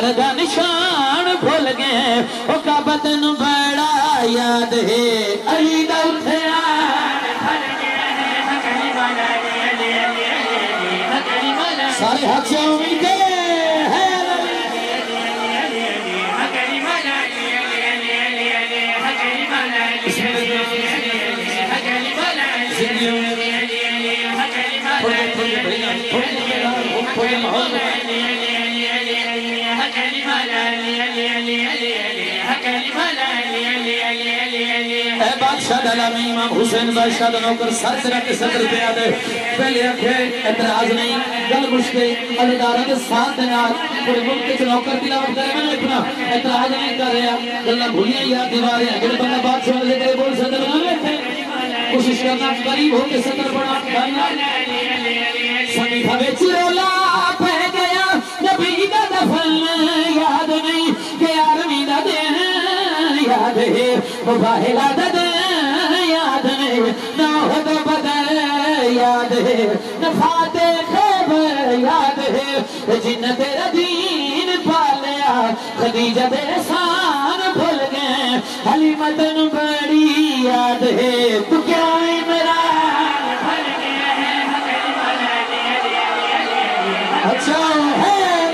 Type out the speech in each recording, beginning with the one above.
دا نشان بھول گئے او کعبہ تینوں بڑا یاد ہے علی دا اٹھیا سارے حق سے امید ہے اے بادشاہ دلامی امام حسین بادشاہ دنوکر سر سے رکھ صدر پہ آدھے پہلے رکھے اعتراض نہیں گل مشکے علیدارہ کے ساتھ دنار پورے ملک کے نوکر تلاوت کرے میں لکھنا اعتراض نہیں کر رہا اللہ بھولیاں یا دیواریں اگر بندہ بادشاہ لے کرے بول صدر نہ لیتے کوشش کرنا قریب ہو کے صدر بڑا کرنا سنیفہ بیچ رولا پہ گیا نبی دا دفن یاد نہیں کہ آرمی دا دین یاد ہے مباہلہ دا دین یاد نہیں نوحد بدر یاد ہے نفاتح خیبر یاد ہے جن تیرا دین پالیا خدیجہ دے احسان بھول گئے حلیمتن بڑی یاد ہے تو کیا عمران بھول گئے اچھا ہے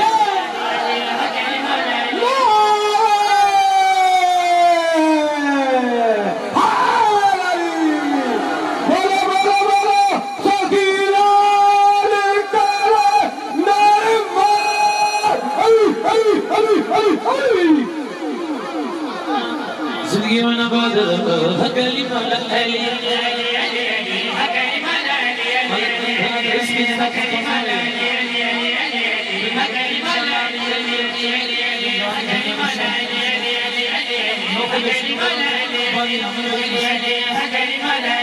زندگی میں نباد حقلی مولا علی حقلی مولا علی اس کی جنہ حقلی مولا علی حقلی مولا علی حقلی مولا علی حقلی مولا علی حقلی مولا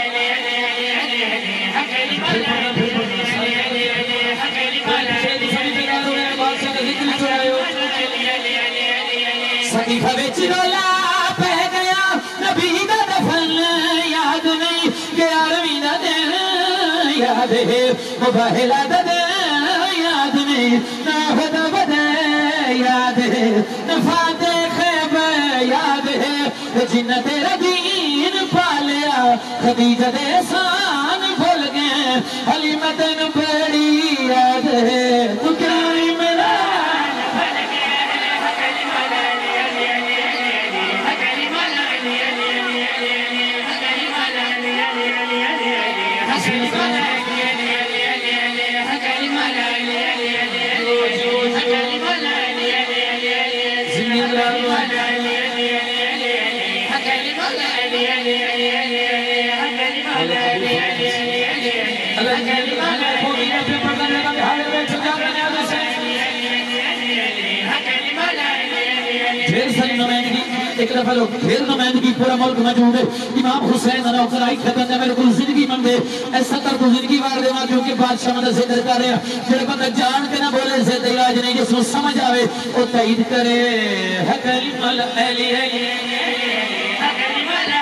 علی صدیقہ بیچ رولا پہ گیا نبی دا دفن یاد نہیں کہ آرمی دا دین یاد ہے مباہلہ دا دین یاد نہیں نوحد بدر یاد ہے نفاتح خیبر یاد ہے جن تیرا دین پالیا خدیجہ دے احسان بھول گئے حلیمتن بڑی یاد ہے تو کیا عمران بھول گئے حقلی مولا علی حقلی مولا علی حقلی مولا علی حقلی مولا علی حقلی مولا علی حقلی مولا علی زندگی مولا علی حقلی مولا علی حقلی مولا علی حقلی مولا علی پھر پردہ لگا بہارے بیٹھ جا رہے ہیں پھر ساری نمائندگی ایک دفعہ لوگ پھر نمائندگی پورا ملک موجود ہے امام حسین نوکر آئی ختم ہے میرے کو زندگی من دے ایسا تر تو زندگی وار دے ماں کیونکہ بادشاہ مدد سے ذکر کر رہے ہیں پھر بندہ جان کے نہ بولے سے علاج نہیں جس کو سمجھ آوے وہ تائید کرے حقلی مولا علی حقلی مولا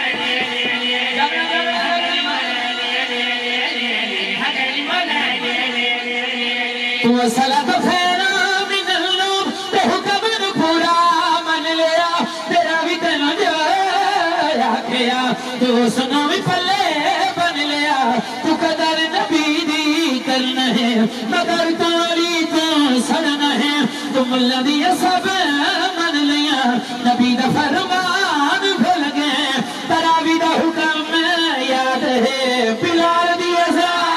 علی تو صلاة خیر من النوم تے حکم پورا من لیا تیرا بھی تنو جایا کیا تو سنو بھی پلے بن لیا تو قدر نبی دی کرنا ہے مگر تالی تو سڑنا ہے تم اللہ دیا سب من لیا نبی دا فرمان بھول گئے تراوی دا حکم یاد ہے بلال دی ازان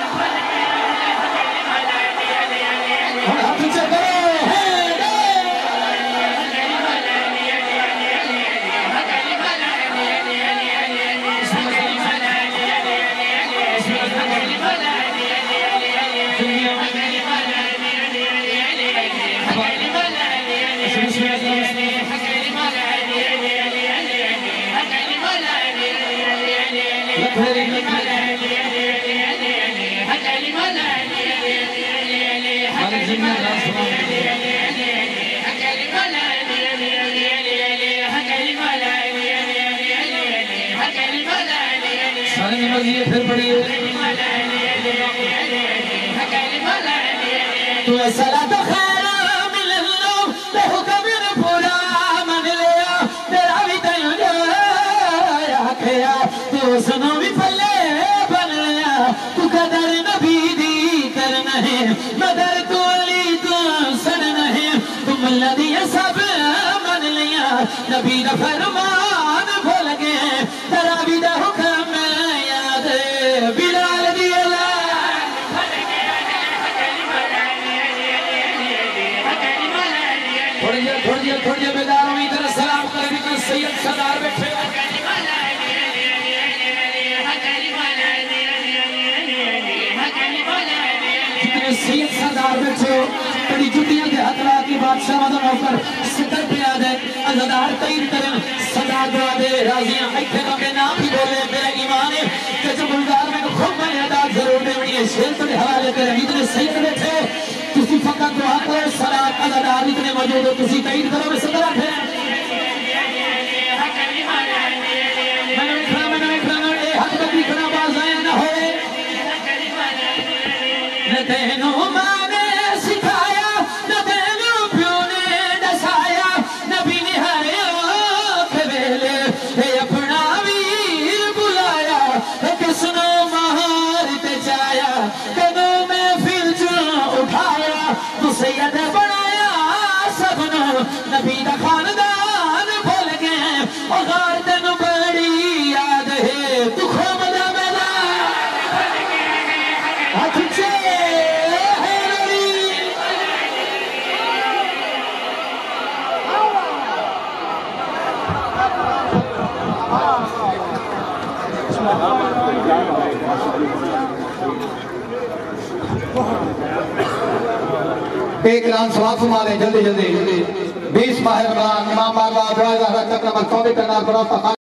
پھر پڑھیے تو صلاة خیر من النوم الذی سب من لیا نبی دا فرمان بھول گئے تراوی دا حکم یاد بلال دی تھوڑی جی بیدار ہوئی طرح سلام کرے بھی کن سید سردار بیٹھے جتنے سید سردار بیٹھے تڑی جتیاں دے حتلا کی بادشاہ مدن ہو کر ستر پہ آدھے ازادار تیر کریں صدا دعا دے راضیاں ایتھے کا میں نام بھی بولے میرا ایمان ہے کہ جب بلدار میں خود میں ادا ضرور دے انہیں شیر تڑے حوالے کریں اتنے سید بیٹھے کسی فقط دعا کرو صلاة ازادار اتنے موجود ہو کسی تیر کرو میں صدر رکھے میں نے اکھنا اے حق بکری کھنا باز آئے نہ ہوئے نہ تینوں مانے سکھایا نہ تینوں پیوں نے دسایا نبی نے ہر آنکھ ویلے اے اپنا ویر بلایا اے کسنو مہار تے چایا کدوں میں پھر چون اٹھایا تو سید بنایا سبنو نبی دا خاندان بھول گئے اور غار تینوں بڑی یاد ہے تو خومدہ میلا ہاتھ چے ایک اعلان سواب فرما لیں جلدی 20 ماہ رمضان امام بارگاہ دعائے زہرہ چک نمبر 24 کرنا